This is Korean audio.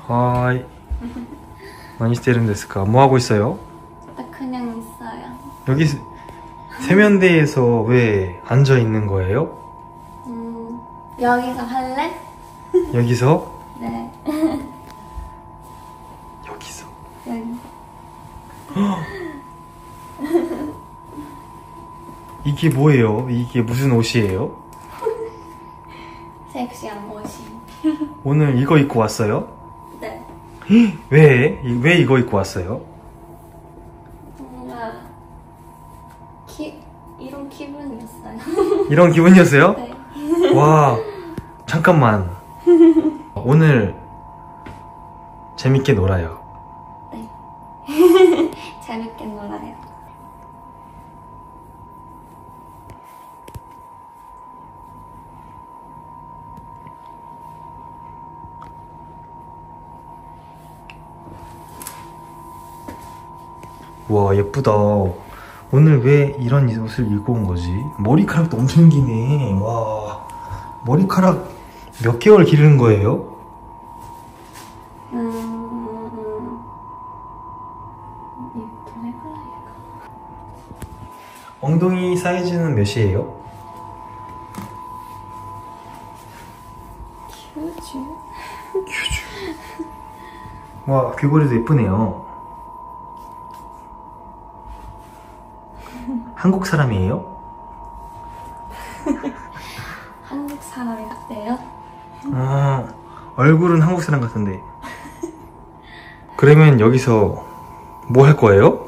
하이. 많이 스테이는 데스까? 뭐 하고 있어요? 그냥 있어요. 여기 세면대에서 왜 앉아 있는 거예요? 여기서 할래? 여기서? 네. 여기서. 여기. 이게 뭐예요? 이게 무슨 옷이에요? 섹시한 옷이. 오늘 이거 입고 왔어요? 네. 왜 이거 입고 왔어요? 뭔가 이런 기분이었어요. 이런 기분이었어요? 네. 와, 잠깐만. 오늘 재밌게 놀아요. 네. 재밌게 놀아요. 와, 예쁘다. 오늘 왜 이런 옷을 입고 온 거지? 머리카락도 엄청 기네. 와, 머리카락 몇 개월 기르는 거예요? 엉덩이 사이즈는 몇이에요? 큐즈. 큐즈. 와, 귀걸이도 예쁘네요. 한국 사람이에요? 한국 사람이 같대요? 얼굴은 한국 사람 같은데. 그러면 여기서 뭐 할 거예요?